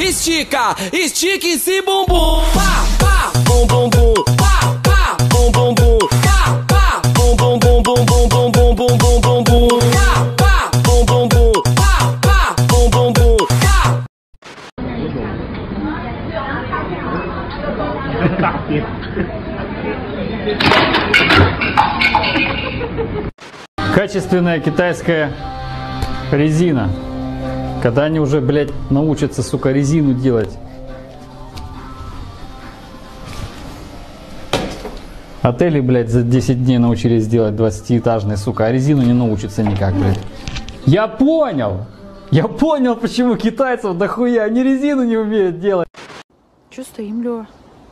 estica, estica esse bumbum. Pá, pá, bum bum bum. Pá, pá, bum bum bum. Pá, pá, bum bum bum bum bum bum bum bum bum bum bum. Pá, pá, bum bum bum. Pá, pá, bum bum bum. Pá. Качественная китайская резина. Когда они уже, блядь, научатся, сука, резину делать. Отели, блядь, за 10 дней научились делать 20-этажные, сука, а резину не научатся никак, блядь. Я понял! Я понял, почему китайцев дохуя, они резину не умеют делать. Че стоим, Лёва?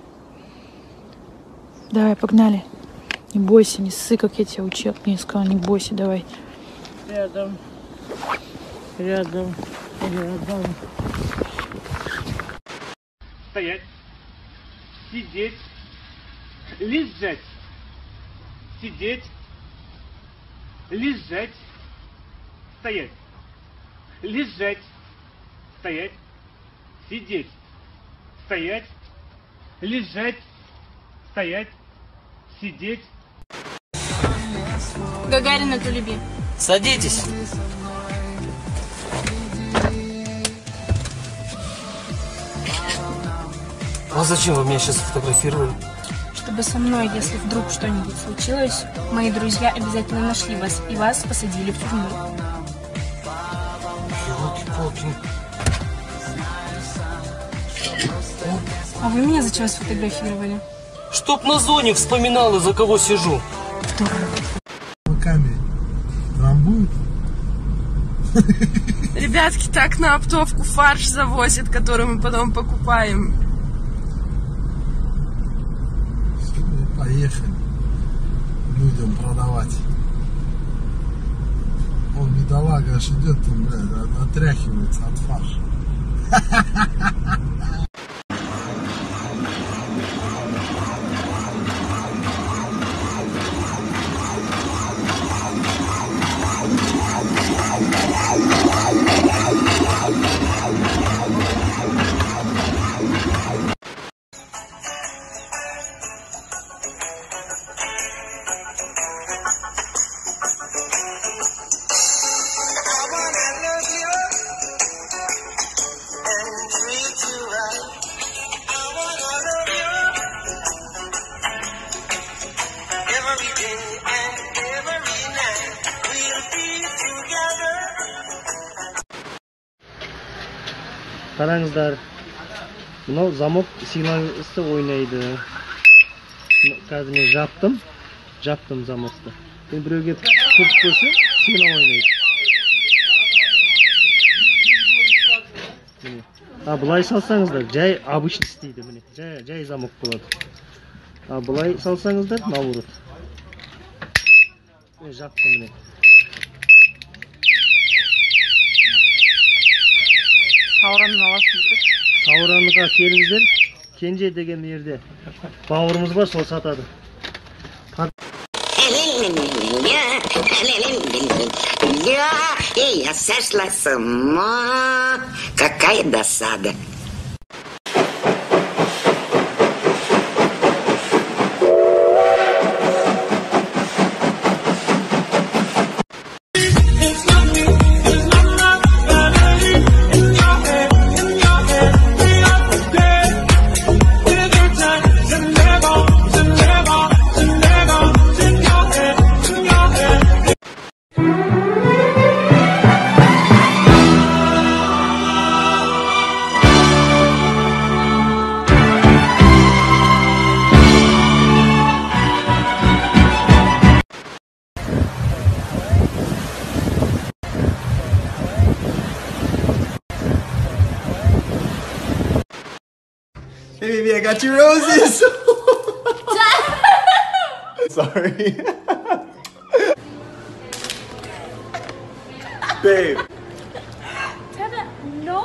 Давай, погнали. Не бойся, не ссы, как я тебя учил. Мне сказал, не бойся, давай. Рядом. Рядом. Рядом. Стоять. Сидеть. Лежать. Сидеть. Лежать. Стоять. Лежать. Стоять. Сидеть. Стоять. Лежать. Стоять. Сидеть. Гагарина, ты люби. Садитесь. А зачем вы меня сейчас фотографировали? Чтобы со мной, если вдруг что-нибудь случилось, мои друзья обязательно нашли вас и вас посадили в тюрьму. Ёлки-палки. А вы меня зачем сфотографировали? Чтоб на зоне вспоминал, из-за кого сижу. Ребятки, так на оптовку фарш завозят, который мы потом покупаем. Поехали людям продавать. Он, бедолага, аж идет, там, блядь, отряхивается от фарша. Qarangizlar, bu zamok signalisi o'ynaydi. Hozir men jabdim zamokda. Endi birovga kirib qo'ysa, signal o'ynaydi. Ha, bulay salsangizlar, jay обычный isteydi meni. Jay zamok bo'ladi. Ha, bulay salsangizlar, navrut. Men jabdim meni. Sauranға келіңіздер. Кенже деген жерде бауырымыз бар, сол сатады. Я сошла с ума. Какая досада. Hey baby, I got you roses! Sorry. Babe. Tana, no!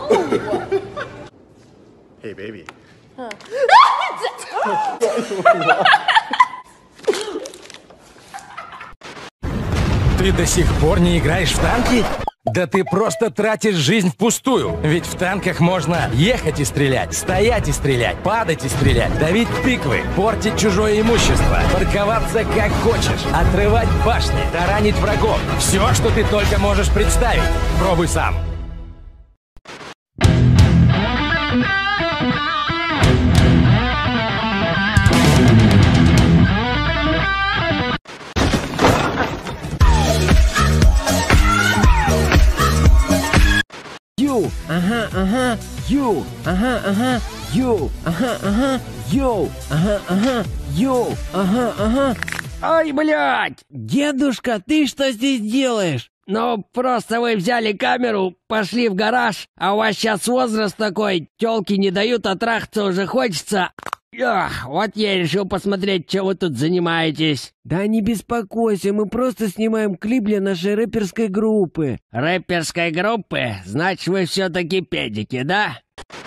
Hey baby. Huh. Ты до сих пор не играешь в танки? Да ты просто тратишь жизнь впустую. Ведь в танках можно ехать и стрелять, стоять и стрелять, падать и стрелять, давить тыквы, портить чужое имущество, парковаться как хочешь, отрывать башни, таранить врагов. Все, что ты только можешь представить. Пробуй сам. Ю, ага, ю, ага, ю, ага, ю, ага, ю, ага. Ай, блядь! Дедушка, ты что здесь делаешь? Ну, просто вы взяли камеру, пошли в гараж, а у вас сейчас возраст такой, тёлки не дают, а трахаться уже хочется. Вот я и решил посмотреть, что вы тут занимаетесь. Да не беспокойся, мы просто снимаем клип для нашей рэперской группы. Рэперской группы? Значит, вы все-таки педики, да?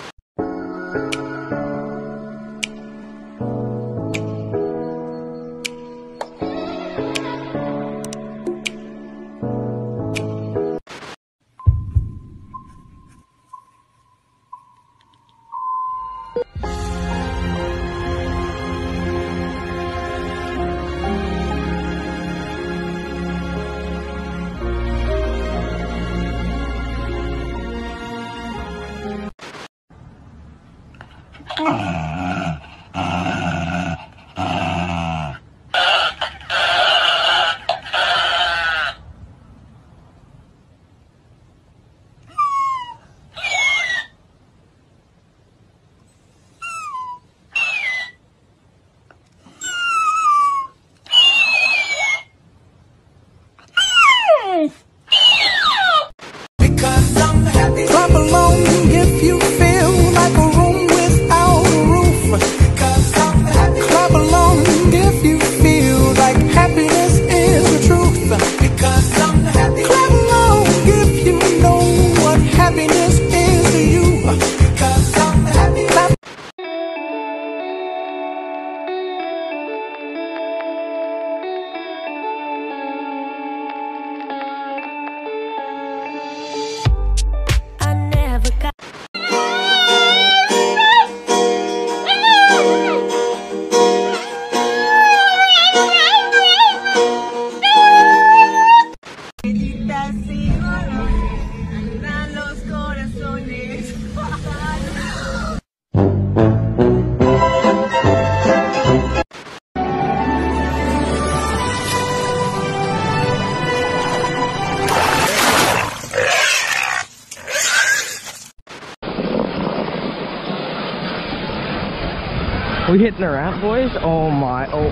We hitting the ramp, boys? Oh my! Oh,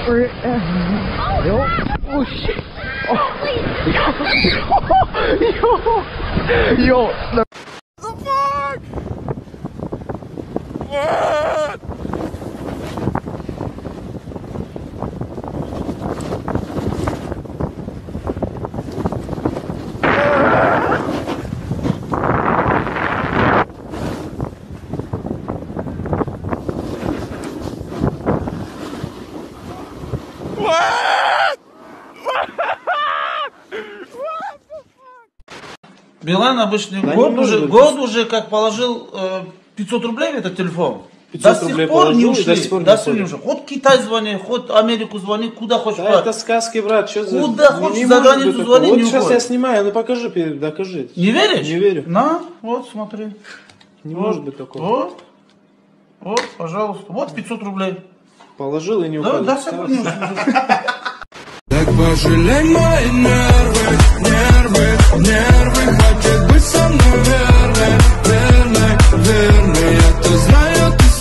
yo! Oh shit! Oh, yo! The fuck! What? Билайн обычный Да год уже как положил 500 рублей в этот телефон. 500 до сих пор не ушли. До сих пор не ушли. Хоть Китай звони, хоть Америку звони, куда хочешь. Да, это сказки, брат. Что за... Куда хочешь за границу звони, вот не сейчас уходит. я снимаю, ну покажи, докажи. Не веришь? Не верю. На, вот смотри. Не может быть такого. Вот, пожалуйста. Вот 500 рублей. Положил и не уходит. Да, до сих пор не ушли. Так пожалей мои нервы, нервы, хватит быть со мной верной, я-то знаю, ты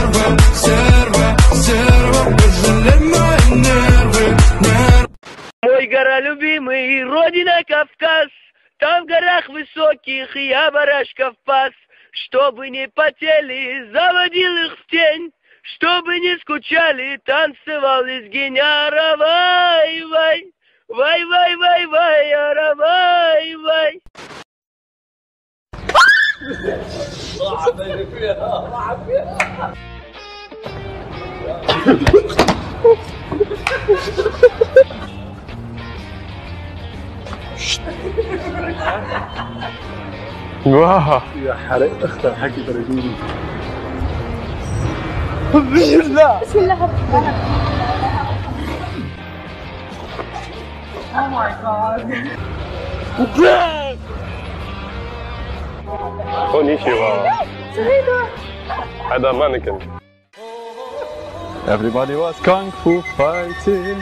стерва, пожалей мои нервы. Мой гора любимый, родина Кавказ, там в горах высоких я барашков пас, чтобы не потели, заводил их в тень. Чтобы не скучали, танцевал из геняра, вай, вай, вай, вай, вай, вай, ара, вай, вай. واو يا حرق اختار حكي ترجمني. بسم الله. بسم الله. Oh my god. Konnichiwa. هذا مانيكن. Everybody was kung fu fighting.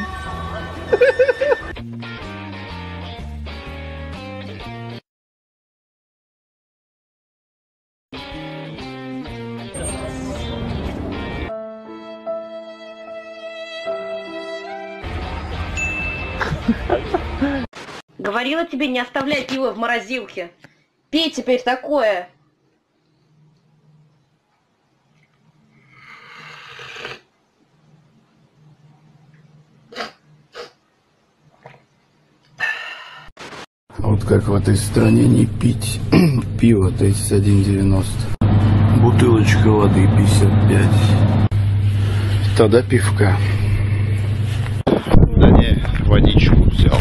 Говорила тебе не оставлять пиво в морозилке. Пей теперь такое. Вот как в этой стране не пить пиво 31,90. Бутылочка воды 55. Тогда пивка. Да не, водичку взял.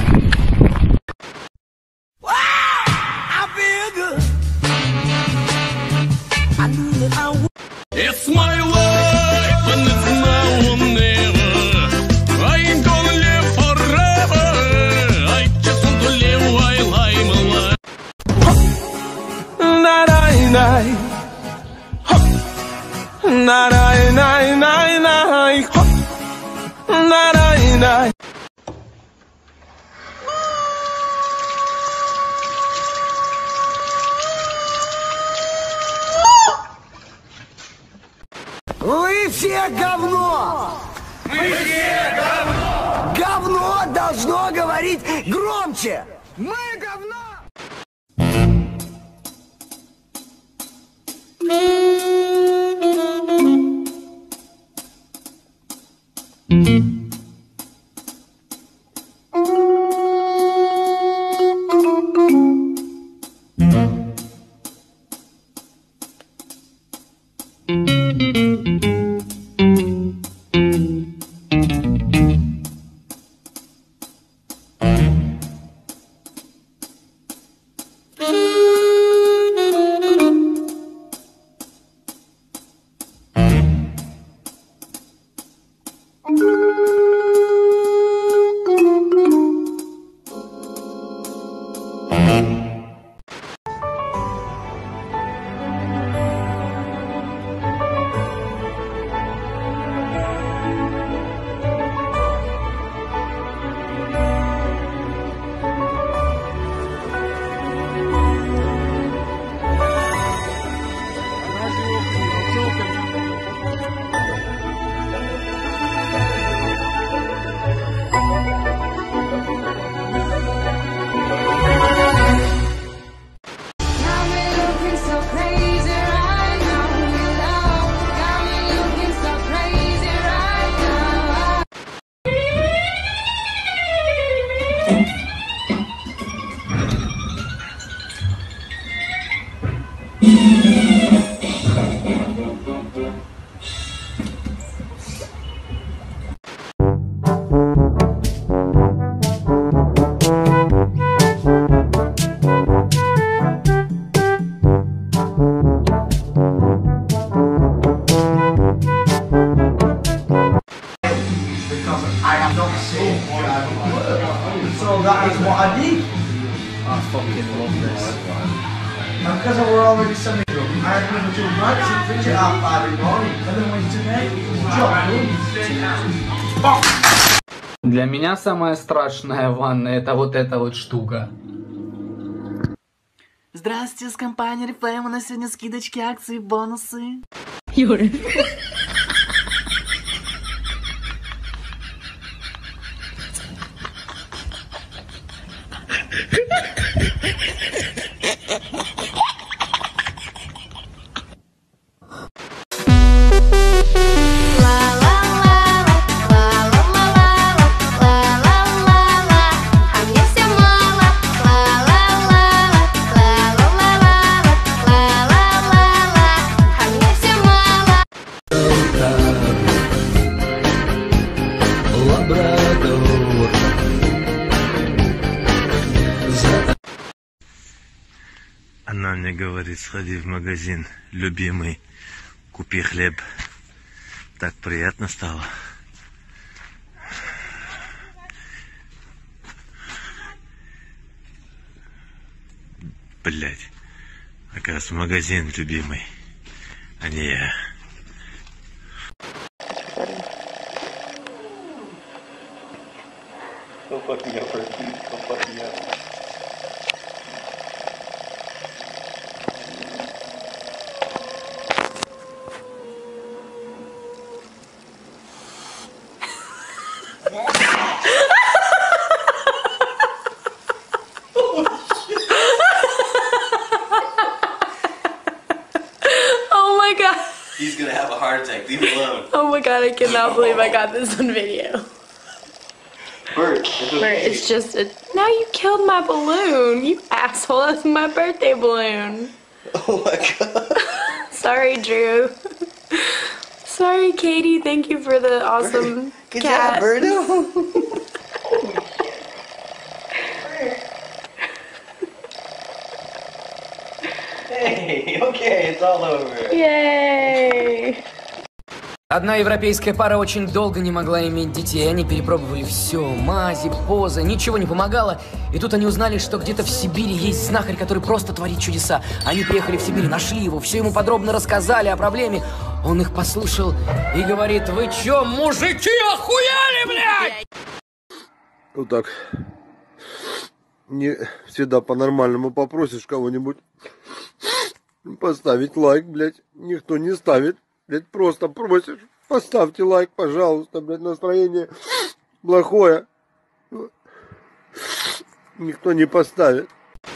It's my life and it's now or never. I ain't gonna live forever. I just want to live while I'm alive. Na na na, na na na na na, na na na. Вы все говно! Мы все говно! Говно должно говорить громче! Мы говно! So that is what I did. I fucking love this. And because I were already semi-drunk, I had another 2 nights in fridge at 5:30 in the morning. And then went to bed. Job done. Для меня самая страшная ванна это вот эта вот штука. Здравствуйте, с компанией Reflame. У нас сегодня скидочки, акции, бонусы. Юра. мне говорит, сходи в магазин, любимый, купи хлеб. Так приятно стало. Блять. Оказывается, магазин любимый, а не я. Don't fuck me up, Bertie. Don't fuck me up. Oh my god. He's gonna have a heart attack. Leave him alone. Oh my god, I cannot believe I got this on video. Bert, It's just a... Now you killed my balloon, you asshole. That's my birthday balloon. Oh my god. Sorry, Drew. Sorry, Katie. Thank you for the awesome Good cat. job, Berto. Hey, okay, it's all over. Yay! Одна европейская пара очень долго не могла иметь детей. Они перепробовали все, мази, позы, ничего не помогало. И тут они узнали, что где-то в Сибири есть знахарь, который просто творит чудеса. Они приехали в Сибирь, нашли его, все ему подробно рассказали о проблеме. Он их послушал и говорит: вы чё, мужики, охуели, блядь? Вот так. Не всегда по-нормальному попросишь кого-нибудь поставить лайк, блядь. Никто не ставит. Блядь, просто просишь, поставьте лайк, пожалуйста, блядь, настроение плохое. Никто не поставит.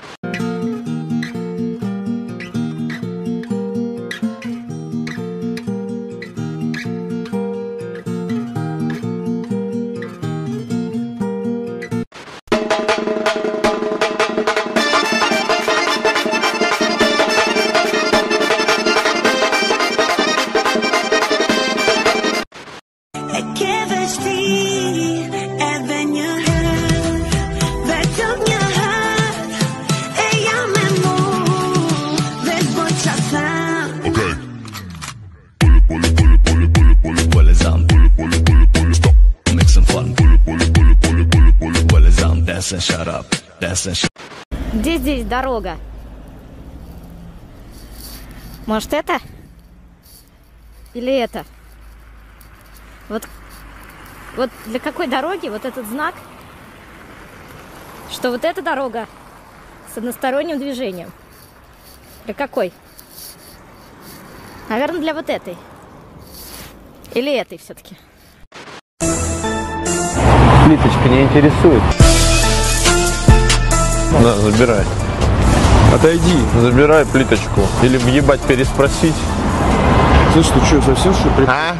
Где здесь дорога? Может, это? Или это? Вот для какой дороги вот этот знак, что вот эта дорога с односторонним движением? Для какой? Наверное, для вот этой. Или этой все-таки? Плиточка не интересует. На, забирай. Отойди, забирай плиточку. Или въебать переспросить. Слышь, ты что, совсем что ли? А?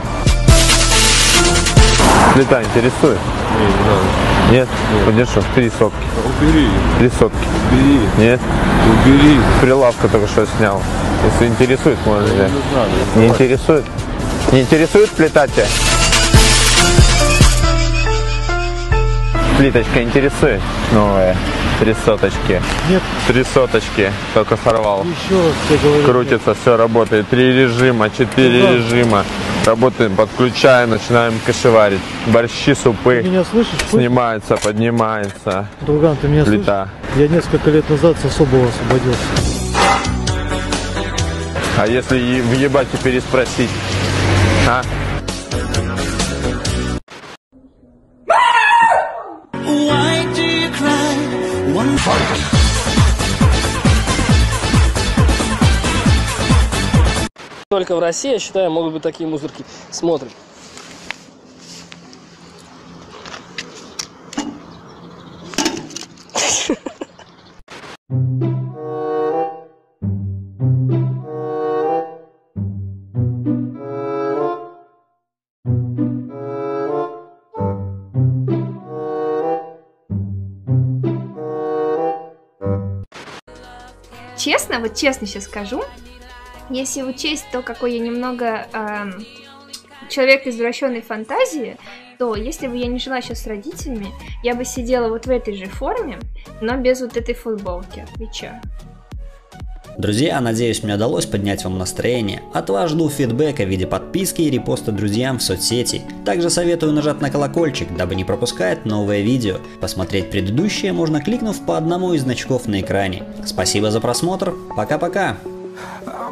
Плита интересует? Не надо. Нет? Нет. Что, 3 сотки. Убери. 3 сотки. Убери. Нет? Убери. Прилавка только что снял. Если интересует, можно взять. Не, не интересует? Не интересует плита тебя? Плиточка интересует? Новая. 3 соточки. Нет. 3 соточки. Только сорвал. Еще раз тебе говорю. Крутится, все работает. 3 режима, 4 режима. Работаем, подключаем, начинаем кашеварить. Борщи, супы. Ты меня слышишь? Снимается, поднимается. Друган, ты меня плита. Слышишь? Я несколько лет назад с особого освободился. А если въебать и переспросить? А? Только в России, я считаю, могут быть такие мусорки. Смотрим. Честно, вот честно сейчас скажу, если учесть то, какой я немного человек извращенной фантазии, то если бы я не жила сейчас с родителями, я бы сидела вот в этой же форме, но без вот этой футболки. Вы чё? Друзья, надеюсь, мне удалось поднять вам настроение. От вас жду фидбэка в виде подписки и репоста друзьям в соцсети. Также советую нажать на колокольчик, дабы не пропускать новые видео. Посмотреть предыдущие можно, кликнув по одному из значков на экране. Спасибо за просмотр. Пока-пока.